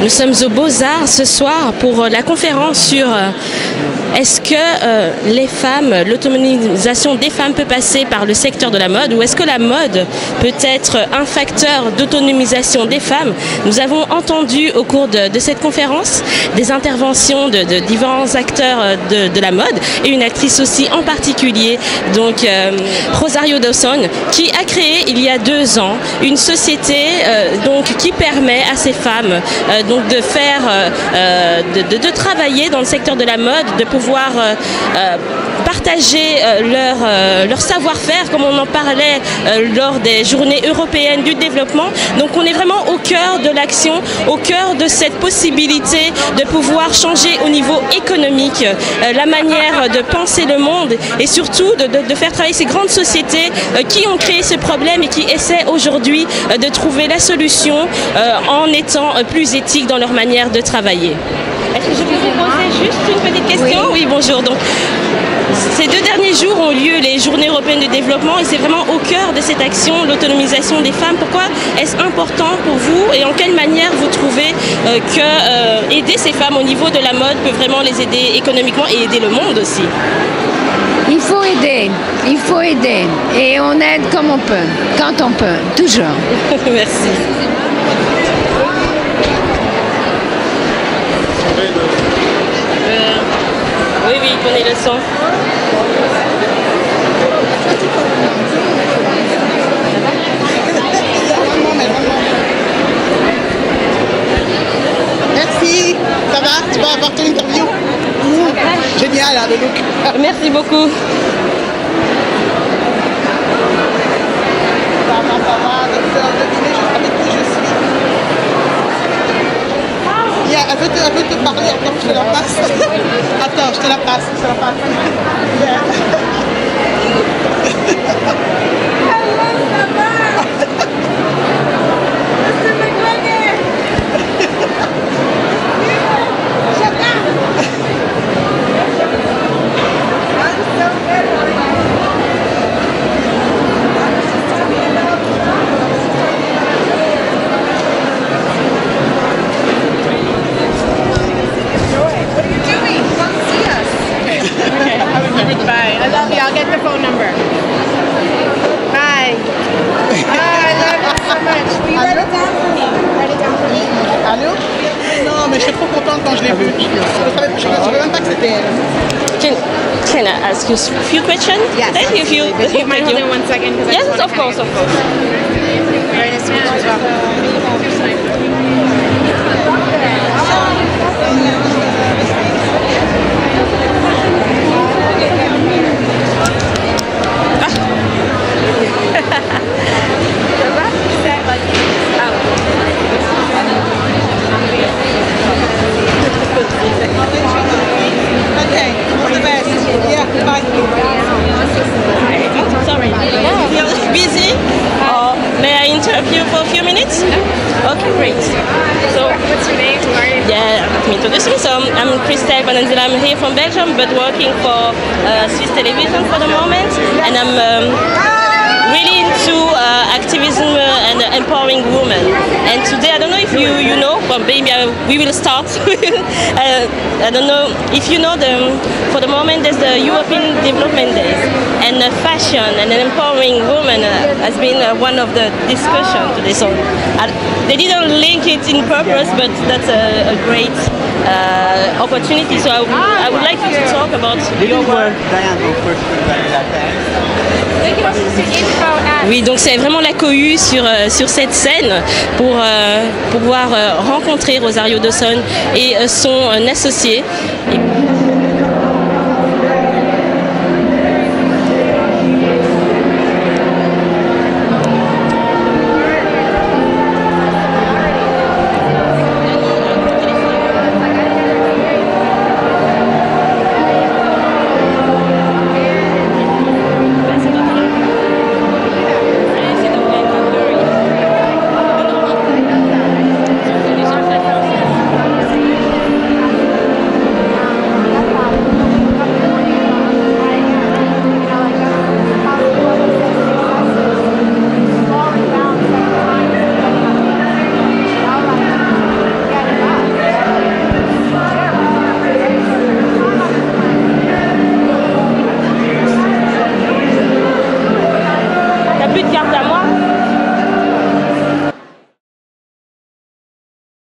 Nous sommes aux Beaux-Arts ce soir pour la conférence sur est-ce que les femmes, l'autonomisation des femmes peut passer par le secteur de la mode ou est-ce que la mode peut être un facteur d'autonomisation des femmes. Nous avons entendu au cours de cette conférence des interventions de différents acteurs de la mode et une actrice aussi en particulier, donc Rosario Dawson, qui a créé il y a 2 ans une société qui permet à ces femmes de faire, de travailler dans le secteur de la mode, de pouvoir partager leur savoir-faire, comme on en parlait lors des journées européennes du développement. Donc on est vraiment au cœur de l'action, au cœur de cette possibilité de pouvoir changer au niveau économique la manière de penser le monde et surtout de faire travailler ces grandes sociétés qui ont créé ce problème et qui essaient aujourd'hui de trouver la solution en étant plus éthiques dans leur manière de travailler. Est-ce que je peux vous poser juste une petite question? Oui, bonjour. Donc, ces 2 derniers jours ont lieu les Journées européennes de développement et c'est vraiment au cœur de cette action, l'autonomisation des femmes. Pourquoi est-ce important pour vous et en quelle manière vous trouvez que aider ces femmes au niveau de la mode peut vraiment les aider économiquement et aider le monde aussi? Il faut aider et on aide comme on peut, quand on peut, toujours. Merci. Oui, prenez le son. Merci, ça va? Tu vas avoir ton interview? Génial, hein, le look. Merci beaucoup. Ça va, docteur, devinez avec qui je suis. Elle veut te parler, attends, je te la passe. Attends, je te la passe, Bye. I love you. I'll get the phone number. Bye. I love you so much. Will you write it down for me? Write it down for me. Allô? Non, mais je suis trop contente quand je l'ai vue. Je ne savais même pas que c'était elle. Can I ask you a few questions? Yes. Thank you. Do you mind holding 1 second? Yes, of course. Very nice to meet you as well. Okay, all the best. Yeah, bye. Sorry. You're busy? Or may I interview for a few minutes? Okay, great. So, What's your name? Who are you? yeah, let me introduce me. So I'm Christelle Bananzila. I'm here from Belgium, but working for Swiss Television for the moment, and I'm really into activism and empowering women. And today, I don't know if you know, but maybe we will start. I don't know if you know for the moment there's the European Development Days, and fashion and empowering women has been one of the discussions today. So they didn't link it in purpose, but that's a great opportunity. So I would like you to talk about your work. Oui, donc c'est vraiment la cohue sur cette scène pour pouvoir rencontrer Rosario Dawson et son associé. Et